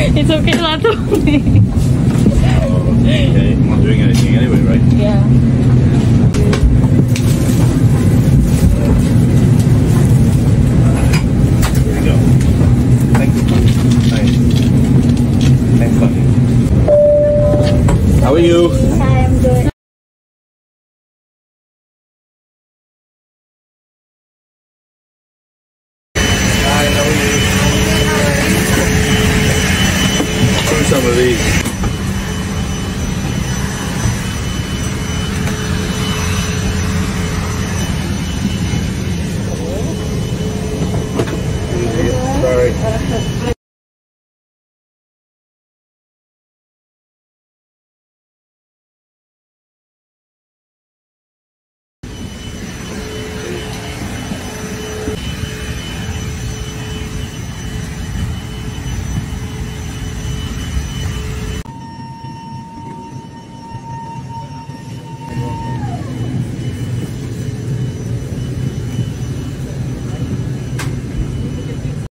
It's okay not to. Okay, I'm not doing anything anyway, right? Yeah. Here we go. Thank you. Thanks. Thanks, buddy. How are you? Hi, I'm good. Hi, how are you? Some of these.